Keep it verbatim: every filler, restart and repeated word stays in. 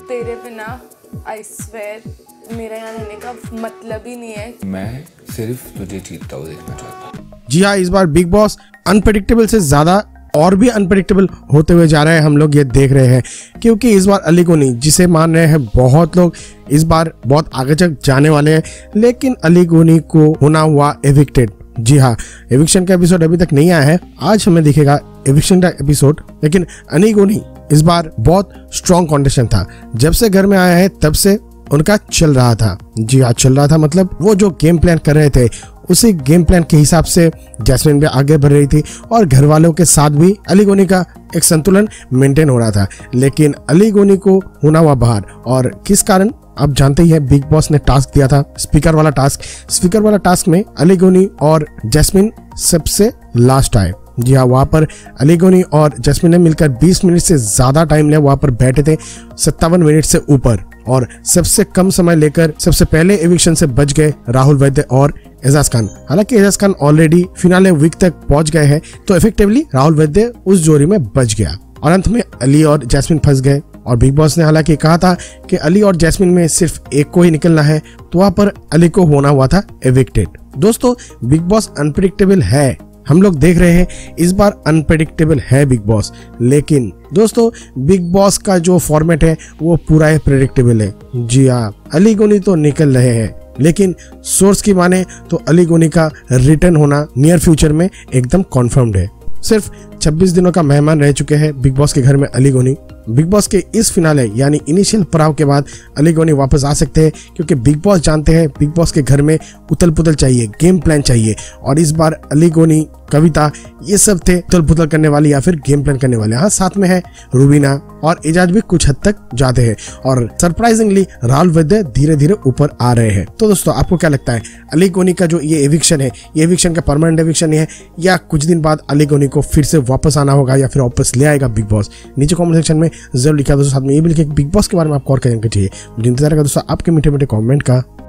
तेरे बिना I swear मेरा यहाँ रहने का मतलब ही नहीं है। मैं सिर्फ तुझे जीतता हुआ देखना चाहता हूँ। जी हाँ, इस बार बिग बॉस अनप्रेडिक्टेबल से ज्यादा और भी अनप्रेडिक्टेबल होते हुए जा रहे हैं, हम लोग ये देख रहे हैं। क्योंकि इस बार अली गोनी, जिसे मान रहे हैं बहुत लोग, इस बार बहुत आगे तक जाने वाले हैं, लेकिन अली गोनी को होना हुआ एविक्टेड। जी हाँ, एविक्शन का एपिसोड अभी तक नहीं आया है, आज हमें दिखेगा एविक्शन का एपिसोड। लेकिन अली गोनी इस बार बहुत स्ट्रॉन्ग कंडीशन था, जब से घर में आया है तब से उनका चल रहा था। जी हाँ, चल रहा था मतलब वो जो गेम प्लान कर रहे थे उसी गेम प्लान के हिसाब से जैस्मिन भी आगे बढ़ रही थी और घर वालों के साथ भी अली गोनी का एक संतुलन मेंटेन हो रहा था। लेकिन अली गोनी को होना हुआ बाहर, और किस कारण आप जानते ही हैं। बिग बॉस ने टास्क दिया था, स्पीकर वाला टास्क। स्पीकर वाला टास्क में अली गोनी और जैस्मिन सबसे लास्ट आए। जी हाँ, वहां पर अली गोनी और जैस्मिन ने मिलकर बीस मिनट से ज्यादा टाइम लिया, वहां पर बैठे थे सत्तावन मिनट से ऊपर, और सबसे कम समय लेकर सबसे पहले एविक्शन से बच गए राहुल वैद्य और एजाज खान। हालांकि Ejaz Khan already finale week तक पहुंच गए हैं, तो इफेक्टिवली राहुल वैद्य उस जोड़ी में बच गया और अंत में अली और जैस्मिन फंस गए। और बिग बॉस ने हालांकि कहा था कि अली और जैस्मिन में सिर्फ एक को ही निकलना है, तो वहां पर अली को होना हुआ था एविक्टेड। दोस्तों, बिग बॉस अनप्रेडिक्टेबल है, हम लोग देख रहे हैं इस बार अनप्रेडिक्टेबल है बिग बॉस। लेकिन दोस्तों, बिग बॉस का जो फॉर्मेट है वो पूरा है प्रेडिक्टेबल है। जी हाँ, अली गोनी तो निकल रहे हैं, लेकिन सोर्स की माने तो अली गोनी का रिटर्न होना नियर फ्यूचर में एकदम कॉन्फर्म्ड है। सिर्फ छब्बीस दिनों का मेहमान रह चुके हैं बिग बॉस के घर में अली गोनी। बिग बॉस के इस फिनाले यानी इनिशियल पड़ाव के बाद अली गोनी वापस आ सकते हैं, क्योंकि बिग बॉस जानते हैं बिग बॉस के घर में उथल पुथल चाहिए, गेम प्लान चाहिए। और इस बार अली गोनी, कविता, ये सब थे उथल पुथल करने वाले या फिर गेम प्लान करने वाले। हाँ, साथ में है रूबीना और एजाज भी कुछ हद तक जाते हैं, और सरप्राइजिंगली राहुल वैद्य धीरे धीरे ऊपर आ रहे हैं। तो दोस्तों, आपको क्या लगता है, अली गोनी का जो ये एविक्शन है, ये एविक्शन का परमानेंट एविक्शन है, या कुछ दिन बाद अली गोनी को फिर से वापस आना होगा, या फिर वापस ले आएगा बिग बॉस? नीचे कमेंट सेक्शन में जरूर लिखा दोस्तों। साथ में ये भी लिखे बिग बॉस के बारे में आपको और क्या जानकारी चाहिए। मुझे इंतजार है दोस्तों आपके मीठे मीठे कमेंट का।